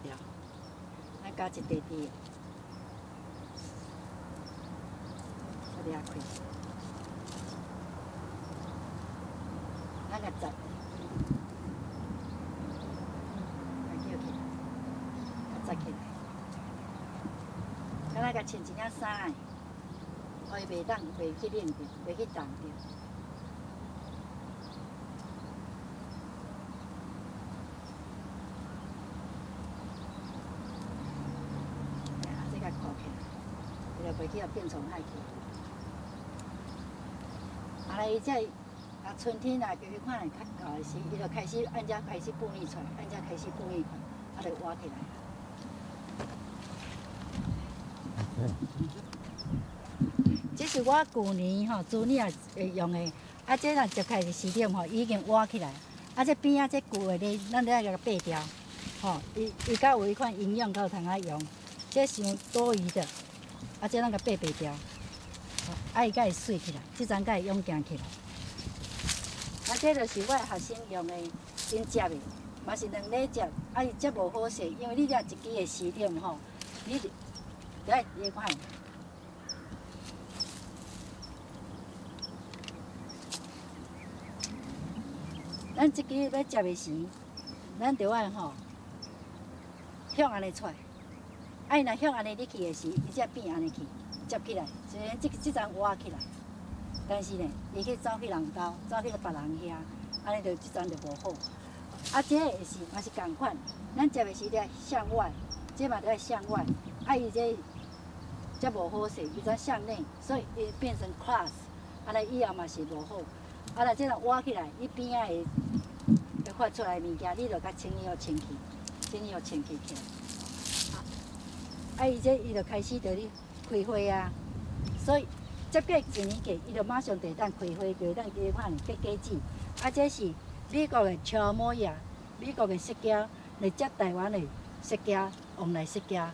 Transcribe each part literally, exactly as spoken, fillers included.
掉，咱加一滴滴，再掠开，咱甲摘，甲叫起来，甲摘起来，敢若甲穿一领衫的，互伊袂当袂去冷着，袂去冻着。 扣起来，伊就袂去互病虫害去。啊来，伊这啊春天啊，就是看较高的时，伊就开始按遮开始分泌出来，按遮开始分泌，啊就挖起来。这是我旧年吼，猪年会用的，啊这若就开始时点吼，已经挖起来，啊这边啊这旧的咧，咱得甲它拔掉，吼，伊伊较有迄款营养，较有通啊用。 这伤多余的，啊，这咱甲拔拔掉，啊，伊才会水起来，即阵才会勇健起来。啊，这就是我学生用的，因食的，嘛是两礼食，啊，伊这无好势，因为你掠一支的时点吼，你来你看，咱这支要食的时，咱着爱吼，向安尼出。 啊，伊若向安尼入去的时，伊才变安尼去，接起来。虽然即即阵挖起来，但是呢，伊去走去人家，走去别人遐，安尼就即阵就无好。啊，这个是嘛是共款，咱接的时咧向外，这嘛都要向外。啊，伊这这无好势，伊才向内，所以伊变成 cross， 安尼以后嘛是无好。啊，若这若挖起来，伊边仔会会发出来物件，你着甲清理互清气，清理互清气起来。 啊，伊这伊就开始着咧开花啊，所以接过一年过，伊就马上就当开花，就当加款结果子。啊，这是美国的乔摩亚，美国的释迦来接台湾的释迦，往来释迦。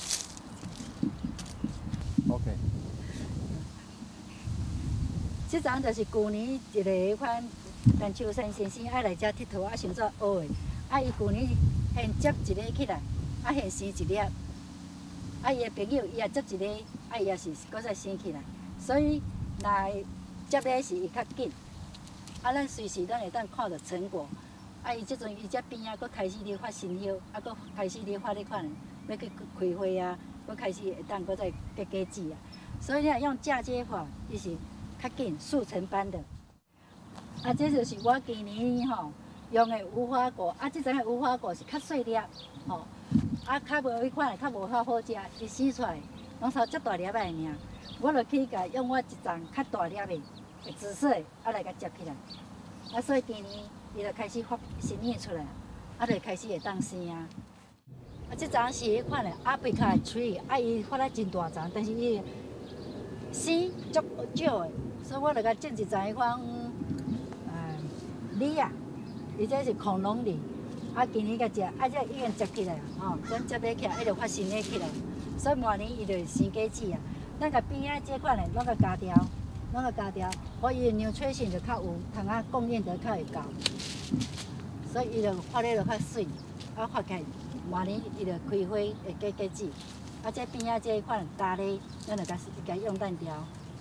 OK。 即阵就是旧年一个迄款陈秋山先生爱来遮佚佗，啊，想做学的，啊，伊旧年现接一个起来，啊，现生一粒。 啊，伊个朋友伊也接一个，啊，伊也是搁再生起来，所以若接咧是伊较紧，啊，咱随时咱会当看到成果，啊，伊即阵伊这边啊，搁开始咧发新叶，啊，搁开始咧发咧款，要去开花啊，搁开始会当搁再结果子啊，所以呢，用嫁接法，伊是较紧速成班的。啊，这就是我今年吼用的无花果，啊，即阵的无花果是较细粒，吼。 啊，较无迄款，较无遐好食，伊生出来拢超足大粒个尔。我就去甲用我一丛较大粒的，紫色的，啊来甲接起来。啊，所以今年伊就开始发新叶出来，啊就开始会当生啊。啊，即丛是迄款的阿贝卡 tree， 啊伊发了真大丛，但是伊生足少的，所以我就甲种一丛迄款，呃，梨啊，伊这是恐龙梨。 啊，今年甲食，啊，这已经接起来啊，吼，咱接咧起来，伊就发新的起来，所以明年伊就生果子啊。咱甲边仔这款的，拢甲加掉，拢甲加掉，互伊的 nutrition 就较有，通啊供应就较会够，所以伊就发咧就较水，啊发起来，明年伊就开花会结果子。啊，这边仔这款加咧，咱就甲甲用单掉，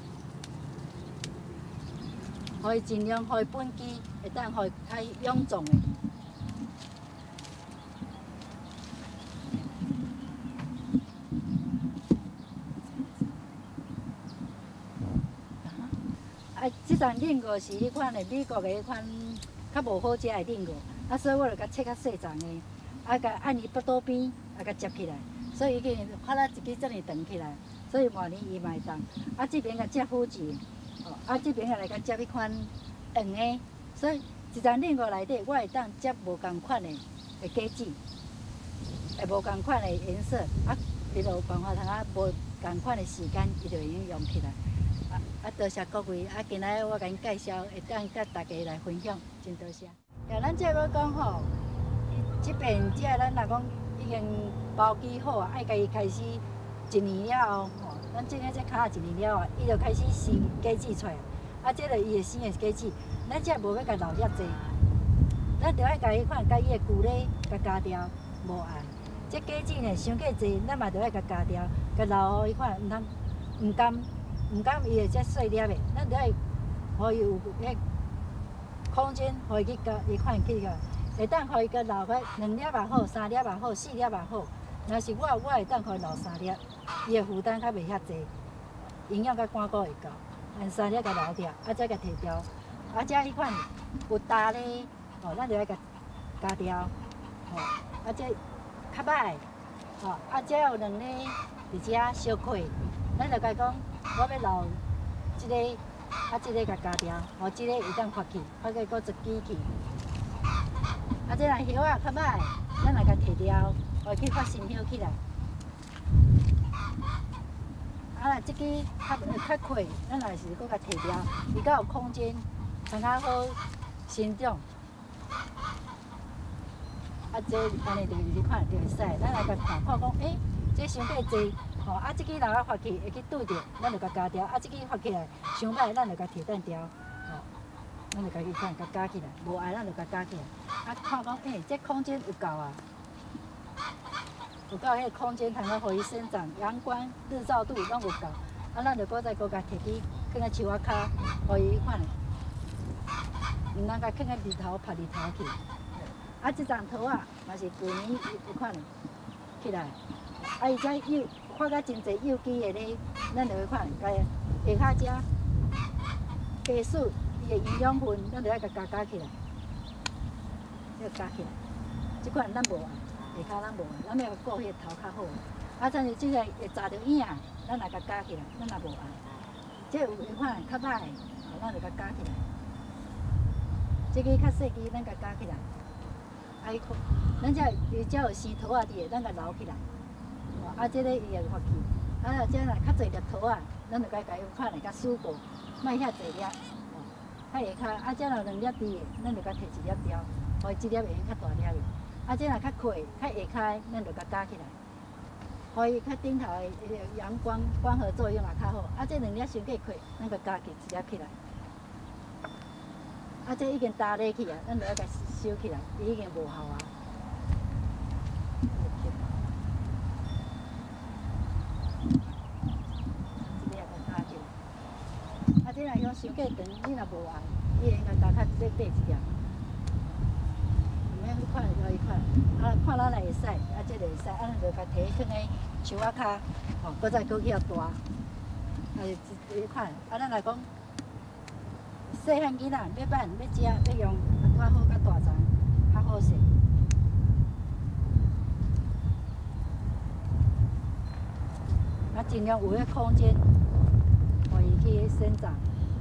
互伊尽量互伊本基，会当互伊较臃肿的。 啊，即丛菱果是迄款的美国的迄款较无好食的菱果，啊，所以我就甲切较细丛的，啊，甲按伊腹肚边，啊，甲接起来，所以已经发了一支遮尔长起来，所以明年伊嘛会当。啊，这边甲接好子，哦，啊，这边也来甲接迄款黄的，所以一丛菱果内底，我会当接无共款的的果子，会无共款的颜色，啊，伊就有办法通啊无共款的时间，伊就会用起来。 啊，多谢各位！啊，今仔我甲恁介绍，会当甲大家来分享，真多谢。呀，咱这要讲吼，这边这咱若讲已经包机好啊，爱甲伊开始一年了后，吼，咱种个这卡一年了后，伊就开始生果子出来。啊，这个伊会生的果子，咱这无要甲留叶济，咱着爱甲伊看，甲伊的旧蕊甲加掉，无爱。 这果子呢，伤过济，咱嘛着爱甲加掉，甲留互伊看，毋通毋甘毋甘伊会遮细粒的，咱着爱互伊有迄空间，互伊去加伊看去个，会当互伊甲留个两粒也好，三粒也好，四粒也好。若是我，我会当互伊留三粒，伊的负担较袂遐济，营养甲肝骨会够。按三粒甲留掉，啊再甲摕掉，啊遮迄款有搭咧，吼，咱着爱甲加掉，吼，啊这较歹，吼，啊遮有两个伫遮小块，咱着甲讲，我要留即个，啊即个甲加掉，吼，即个会当发去，发个搁一支去。啊这若叶啊较歹，咱来甲摕掉。会去发新叶起来，啊，即支较较快，咱若是搁甲摕掉，伊较有空间，通较好生长。啊，这安尼就你看就会使，咱来甲看看讲，诶，这伤过济，吼，啊，即支若啊发起会去对着，咱就甲加掉；啊，即支发起来伤歹，咱就甲摕等掉，吼，咱就甲伊看甲加起来，无爱咱就甲加起来。啊，看讲，诶，这空间有够啊。有够迄个空间，通个互伊生长，阳光、日照度拢有够，啊，咱着搁再搁甲摕去放在树仔骹，互伊看，毋通甲放在日头晒日头去。啊，即丛桃啊，嘛是旧年有看起来，啊，伊遮有看甲真侪有机的咧，咱着去看，甲下骹遮加水，伊的营养分，咱着爱甲加加起来，要加起来，即款咱无啊。下骹咱无，咱要顾迄个头较好。啊，但是即个会扎着影，咱来甲加起来，咱也无爱。即有迄款较歹，咱就甲加起来。即个较细支，咱甲加起来。啊，伊看，咱遮伊遮有生桃啊伫个，咱甲留起来。啊，即个伊会发起。啊，遮若较侪粒桃啊，咱就甲甲伊看来甲数过，莫遐侪粒。较下骹，啊，遮若两粒滴个，咱就甲摕一粒掉，互伊一粒会较大粒个。啊，这若较快、较下骹，咱就甲加起来，互伊较顶头的阳光光合作用也较好。啊，这两粒伤过快，咱甲加起一粒起来。啊，这已经搭咧去啊，咱就要甲收起来，伊已经无效啊。一粒甲加起来。啊，这若向伤过长，你若无爱，伊会甲加较再缀一粒。迄款就伊款，啊，看咱来会使，啊，这个会使，啊，咱就甲摕放在树仔骹，吼，搁再搁去遐大，啊，一一款，啊，咱来讲，细汉囡仔要办要食要用，啊，较好较大丛，较好势。啊，尽量有迄空间，互伊去生长。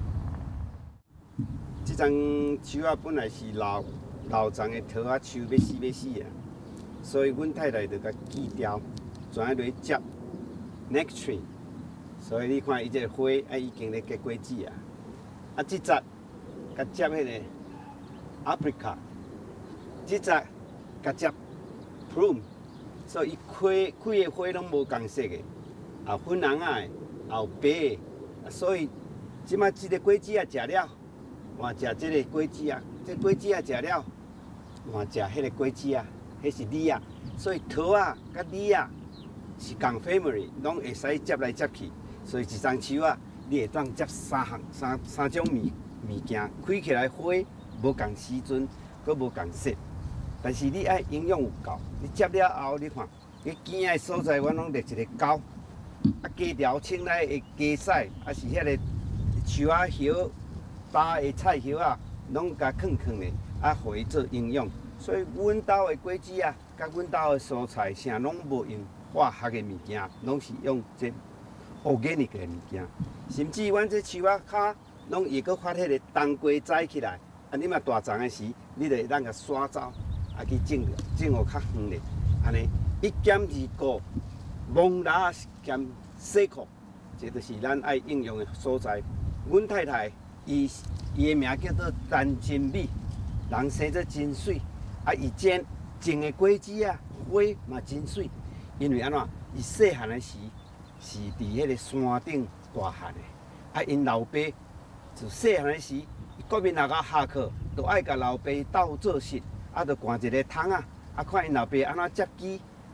这丛树啊，本来是老。老丛的桃啊，树要死要死啊，所以阮太太就甲锯掉，转来落去接 next tree。所以你看伊这个花啊，已经咧结果子啊。啊，即只甲接迄个 apricot， 即只甲接 plum， 所以伊开开的花拢无共色的，啊粉红啊，也有白的，所以即摆即个果子啊食了，换食即个果子啊。这果子啊食了，换食迄个果子啊，迄是梨啊。所以桃啊、甲梨啊是共 family， 拢会使接来接去。所以一丛树啊，你会当接三项、三三种物物件，开起来花无共时阵，佮无共色。但是你爱营养有够，你接了后，你看，你茎仔所在，阮拢立一个钩，啊，加条青来的加屎，啊是遐个树仔叶、搭的菜叶啊。拢甲放放咧，啊，互伊做营养。所以阮兜的果子啊，甲阮兜的蔬菜，啥拢无用化学的物件，拢是用这 organic 的物件。甚至阮这树仔骹，拢会阁发迄个冬瓜栽起来。啊，你嘛大丛的时，你就会当甲刷走，啊去种种互较远咧。安尼一减二顾，蒙拉减细库，这就是咱爱应用的所在。阮太太伊。伊的名叫做丹真美，人生得真水，啊，伊种种的果子啊，花嘛真水，因为安怎？伊细汉的时是伫迄个山顶大汉的，啊，因老爸就细汉的时，国民学校下课，就爱甲老爸斗做事，啊，就灌一个桶啊，啊，看因老爸安怎接机，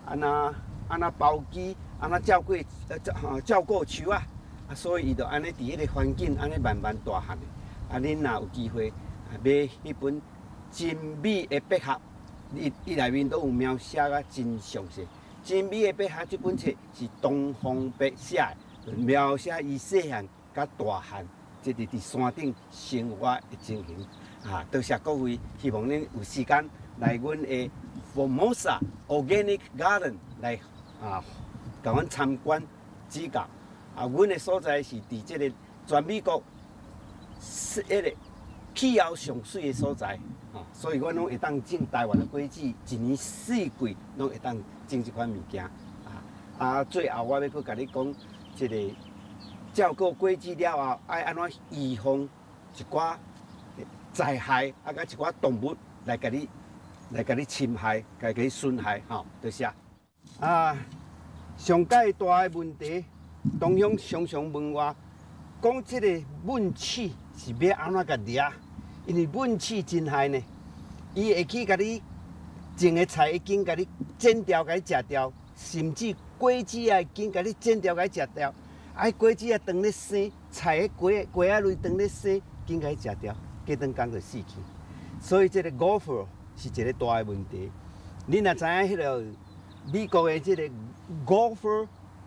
安那安那包机，安那照顾呃照照顾树啊，啊，所以伊就安尼伫迄个环境安尼慢慢大汉的。啊，恁若有机会买迄本真美的百合，伊伊内面都有描写啊真详细。真美的百合这本册是东方白写的，描写伊细汉甲大汉，即是伫山顶生活的情形。啊，多谢各位，希望恁有时间来阮的 Formosa Organic Garden 来啊，甲阮参观指教。啊，阮的所在是伫即个全美国是迄个气候上水的所在，啊，所以阮拢会当种台湾的果子，一年四季拢会当种即款物件。啊啊，最后我要佫甲你讲，即个照顾果子了后，爱安怎预防一寡灾害，啊，甲一寡动物来甲你来甲你侵害，甲你损害，吼，多谢。啊，上界大的问题，同乡常常问我，讲即个蚊子是要安怎甲掠？因为蚊子真害呢，伊会去甲你种的菜已经甲你剪掉，甲你食掉，甚至果子啊已经甲你剪掉，甲你食掉。啊，果子啊当咧生，菜的果果仔类当咧生，已经甲你食掉，过顿工就死去。所以这个 golfer 是一个大的问题。你若知影迄个美国的这个 golfer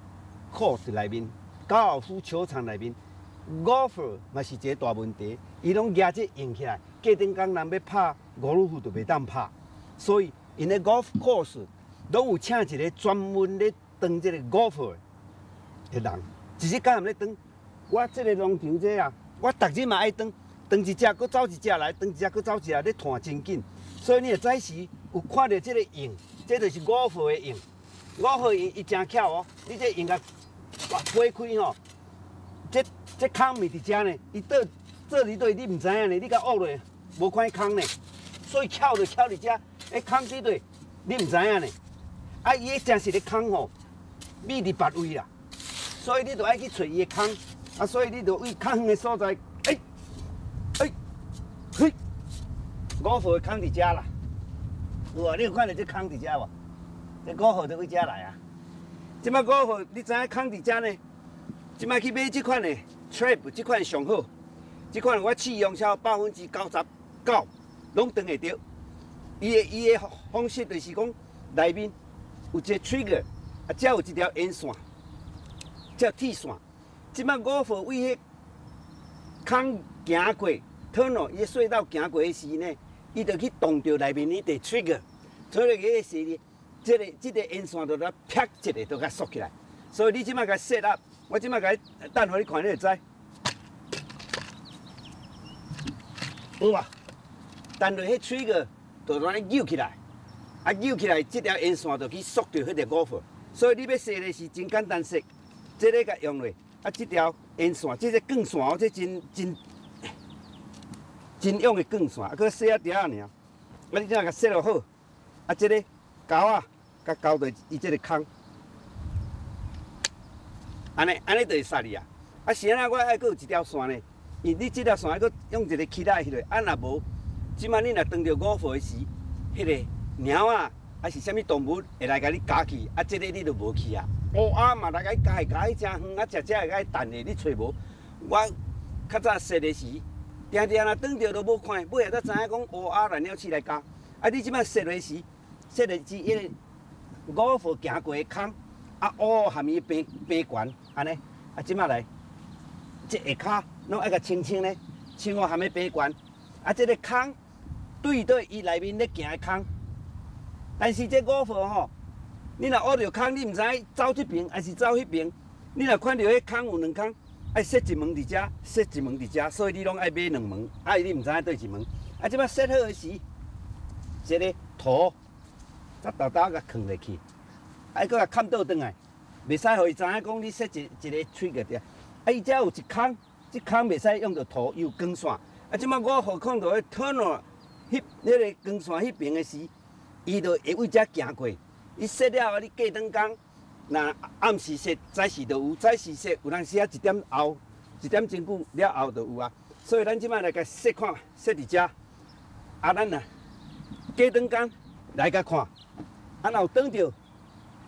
course 内面，高尔夫球场内面 ，golfer 嘛是一个大问题。伊拢举这用起来，过顿工人要拍高尔夫就袂当拍。所以因的 golf course 拢有请一个专门咧当这个 golfer 的人。一日干毋咧当，我这个农场这啊，我逐日嘛爱当，当一只，佮走一只来，当一只，佮走一只来，咧探真紧。所以你会早时有看到这个用，这就是五号的用。五号伊伊真巧哦，你这用甲掰开吼，这这空咪伫遮呢，伊倒做伫对你毋知影呢，你甲握落无看空呢，所以巧就巧伫遮，迄空伫对你毋知影呢。啊，伊迄真是咧空吼，秘伫别位啦。所以你就爱去找伊的空，啊，所以你就为空的所在，哎，哎，嘿，五号的空伫遮啦，有啊，你有看到这空伫遮无？这五号就为遮来啊。即摆五号，你知影空伫遮呢？即摆去买即款的 trap， 即款上好，即款我试用超百分之九十九，拢当会着。伊的伊的方式就是讲，内面有一个 trigger， 啊，遮有一条烟线。叫铁线，即摆五号为迄空行过 tunnel， 伊隧道行过的时呢，伊就去动到内面迄个 trigger， 所以个时呢，即个即个烟线就甲啪一个就甲缩起来。所以你即摆甲 set up， 我即摆甲等互你看，你就知。有啊，等落迄 trigger 就安尼扭起来，啊扭起来，即条烟线就去缩到迄个五号。所以你要设的是真简单设。这个甲用落，啊，这条烟线，这个钢线哦，这真真真用的钢线，啊，佮细啊条啊尔，啊，你这样甲设落好，啊，这个钩啊，甲钩到伊这个空，安尼安尼就会杀你啊。啊，是安那我还佮有一条线呢，因你这条线还佮用一个起来迄落，啊，若无，即摆你若当着五号的时，迄个猫啊，还是啥物动物会来甲你夹去，啊，这个你就无去啊。乌鸦嘛来甲伊夹，夹伊真远，啊，食食会甲伊弹的，你找无？我较早踅的时，定定若转着都无看，尾下才知影讲乌鸦来鸟鼠来夹。啊，你即摆踅的时，踅的是迄个五号行过的空，啊，乌含伊平平悬，安尼，啊，即摆来，这下骹拢爱甲清清咧，清好含伊平悬，啊，这个空对对伊内面咧行的空，但是这五号吼。你若挖着空，你毋知走这边还是走迄边。你若看到迄空有两空，爱设一门伫遮，设一门伫遮，所以你拢爱买两门，啊，你毋知影对一门。啊，即摆设好的时，这个土，才豆豆甲藏落去，啊，搁甲砍倒转来，袂使互伊知影讲你设一一个喙个伫。啊，伊遮有一空，即空袂使用着土，伊有光线。啊，即摆我互看到迄 tunnel 迄迄个光线迄边的时，伊就会为遮行过。伊设了后，你过顿工，若暗时设，早时就有；早时设，有当时啊一点后，一点钟久了后就有啊。所以咱即摆来甲设看，设伫遮，啊，咱啊过顿工来甲看，啊，若有倒着，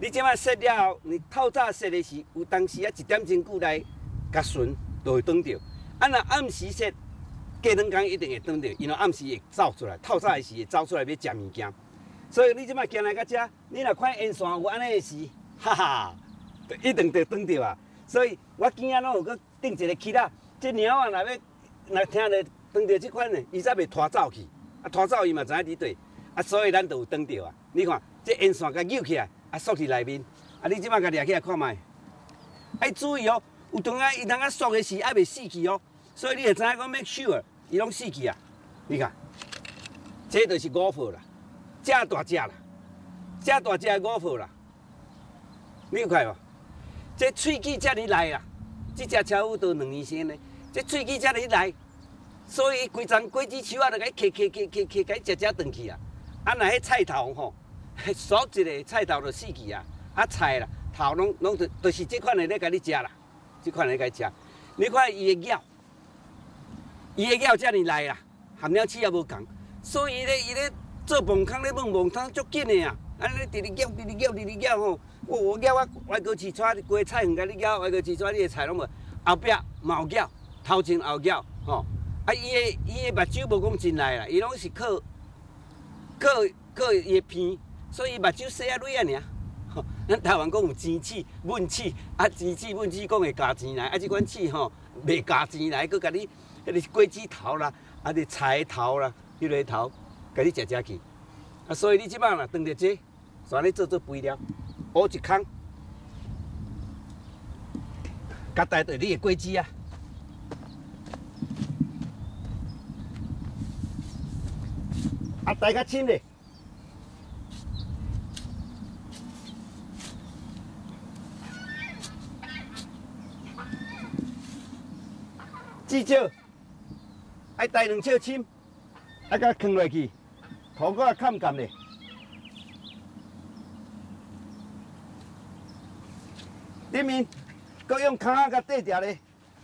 你即摆设了后，你透早设的是有当时啊一点钟久来甲巡，就会转着。啊，若暗时设，过两工一定会转着，因为暗时会走出来，透早的时会走出来要食物件。所以你即摆行来到遮，你若看沿线有安尼的时，哈哈，一定得转着啊。所以我今仔拢有搁订一个起仔，这猫啊若要若听着转着即款的，伊才袂拖走去。啊，拖走伊嘛知影伫对，啊，所以咱就有转着啊。你看，这沿线甲扭起来。啊，缩伫内面，啊，你即摆甲掠起来看卖，爱注意哦，有当啊，伊当啊缩的时还袂死去哦，所以你会知影讲 make sure 伊拢死去啊。你看，这就是五泡啦，这大只啦，这大只的五泡啦，你有看无？这喙齿遮尔来啦，这只车夫都两年生的，这喙齿遮尔来，所以规丛果子树啊，就甲伊揢揢揢揢揢，甲伊食食断去啊。啊，若迄菜头吼。所一个菜头就死去啊！啊菜啦，头拢拢就就是这款的咧，甲你食啦，这款的咧甲你食。你看伊的咬，伊的咬遮尔来啦，含了齿也无共，所以咧伊咧做饭空咧焖饭汤足紧的啊！安尼直直咬，直直咬，直直咬吼。我我咬我歪个饲带，规菜园甲你咬，歪个饲带你的菜拢无，后壁嘛有咬，头前后咬吼。啊伊的伊的目睭无讲真来啦，伊拢是靠靠靠伊的鼻。所以目睭细啊蕊啊尔，吼，咱台湾讲有尖齿、吻齿，啊尖齿、吻齿讲会加钱来，啊即款齿吼袂加钱来，佮甲你迄个果子头啦，啊个菜头啦，迄个头，甲你食食去。啊，所以你即摆若当着这，全咧做做肥料，挖一空，甲带着你的果子啊，啊带较深咧。至少爱带两尺深，啊，甲放落去，土个砍干咧。里面搁用脚仔甲缀着咧，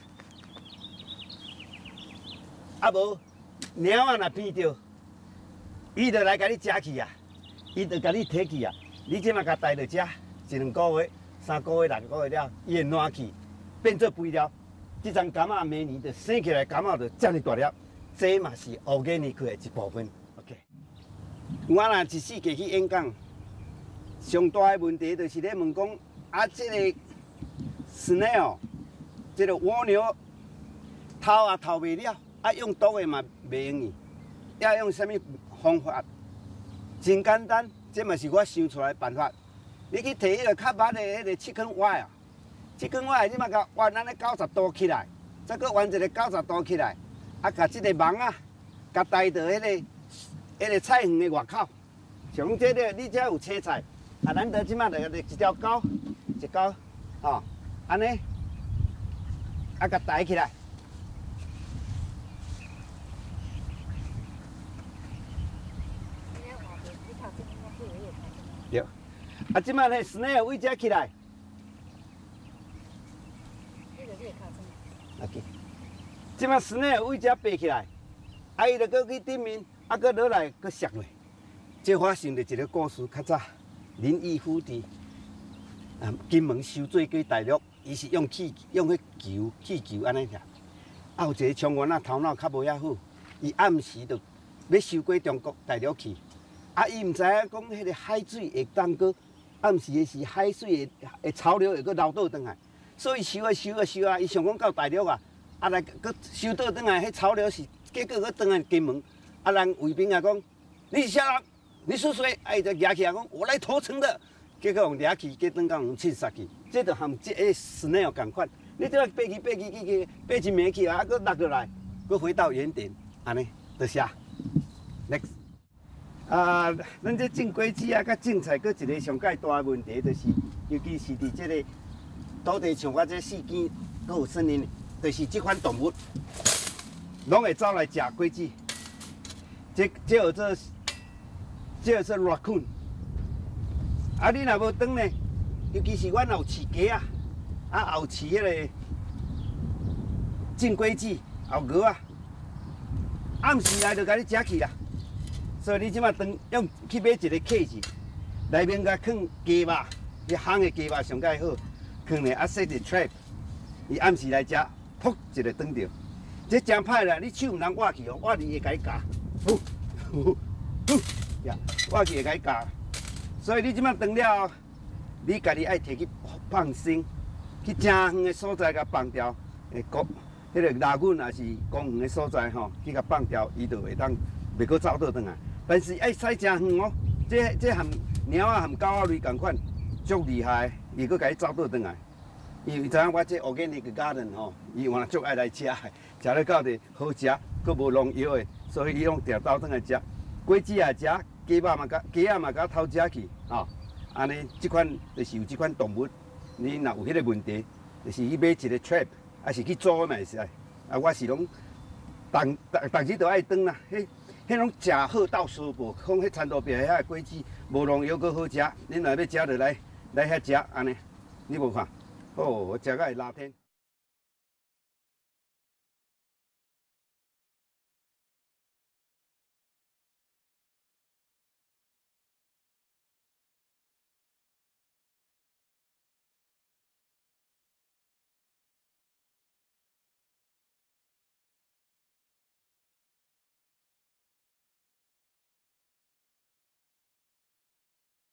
啊无猫啊若变着，伊就来甲你食去啊，伊就甲你摕去啊。你即马甲带着遮一两个月、三个月、六个月了，伊会烂去，变做肥料。这张柑仔明年就生起来，柑仔就遮尔大粒，这嘛是乌鸡年开的一部分。OK， 我若一世纪去演讲，上大的问题就是咧问讲，啊，这个 snail， 这个蜗牛，偷也偷袂了，啊，用毒的嘛袂用去，要用什么方法？真简单，这嘛是我想出来的办法。你去摕迄个较密的迄个七根蛙啊。这根我你嘛甲弯安尼九十度起来，再搁弯一个九十度起来，啊，甲这个网啊，甲带到迄个迄个菜园的外口。像这个你遮有青菜，啊，咱得即马就一条钩，一钩，吼，安尼，啊，甲带起来。对，啊，即马咧snail位遮起来。OK， 即摆丝呢位遮爬起来，啊伊就搁去顶面，啊搁落来搁摔落。这我想着一个故事，较早林毅夫伫啊金门收水过大陆，伊是用气用迄球气球安尼遐。啊有一个冲员仔头脑较无遐好，伊暗时就要收过中国大陆去，啊伊毋知影讲迄个海水会当搁暗时的时海水的的潮流会搁流倒转来。所以收啊收啊收啊，伊想讲到大陆啊，啊来搁收倒转来，迄潮流是结果搁转来金门，啊人卫兵啊讲，你是啥人？你是谁？啊伊就举起来讲，我来投诚的。结果用掠去，结等甲用刺杀去，这就含这个snail共款。你这爬去爬去去去，爬一暝去啊，搁落落来，搁回到原点，安尼就写。Next， 啊，咱这种果子啊，甲种菜，搁一个上介大的问题就是，尤其是伫这个。土地像我这四间都有森林，就是这款动物，拢会走来食果子。这这有这，这有这 raccoon。啊，你若无转呢，尤其是阮有饲鸡啊，啊有饲迄个种果子、后鹅啊，暗时来就甲你食去啦。所以你即马转用去买一个 cage， 内面甲放鸡肉、 你烘的鸡肉上介好，放咧啊 set 个 trap， 伊暗时来食，噗一个转着。这真歹啦！你手毋通握去哦，握去会甲伊夹，呼呼呼呀，握去会甲伊夹。所以你即摆断了，你家己爱摕去放生，去正远的所在甲放掉，诶，公迄个拉阮也是公园的所在吼，去甲放掉，伊就袂当袂搁走倒转来。但是爱驶真远哦，这这含猫啊含狗仔类共款，足厉害，伊搁甲伊走倒转来。因为知影我这 organic garden 吼，伊原来足爱来食的，食了到地好食，佫无农药的，所以伊拢定倒转来食。果子也食，鸡肉嘛甲鸡仔嘛甲偷食去，吼、哦，安尼即款就是有即款动物，你若有迄个问题，就是去买一个 trap， 还是去租的嘛会使。啊，我是拢逐逐逐日都爱转啦，迄迄拢食好到舒服，讲迄田路边遐果子无农药佫好食，恁若要食就来来遐食安尼，你无看？哦，我食个会拉天。